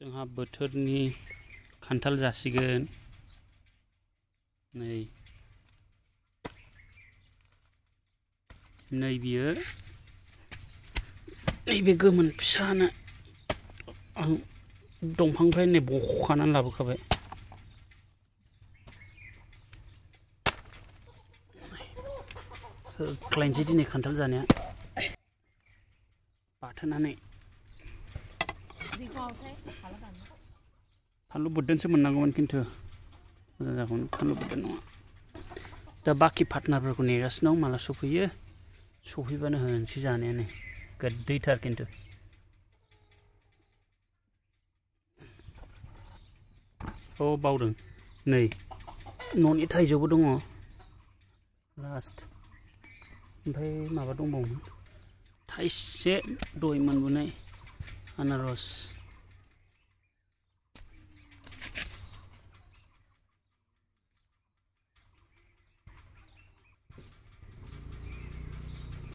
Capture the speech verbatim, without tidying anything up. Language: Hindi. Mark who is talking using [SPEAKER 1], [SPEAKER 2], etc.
[SPEAKER 1] जोंहा बोथोरनि खान्थाल जासिगोन नै नै बियो नैबे गोमोन फिसानो आं दंफांनिफ्राय नै बख'खानानै लाबोखाबाय होख्लायनोसै दिनै खान्थाल जानाया बाथोनानै फानलु बोरदोनसो मोननांगौमोन खिन्थु मोजां जागौमोन फानलु बोरदोन नङा दा बाखि पार्टनारफोरखौ नेगासिनो दं माला सफैयो सफैबानो होनोसै जानायानो गोदैथार खिन्थु औ बावदों नै न'नि थाइजौबो दङ लास्ट ओमफ्राय माबा दंबावोमोन थाइसे दहाय मोनबोनाय आनारस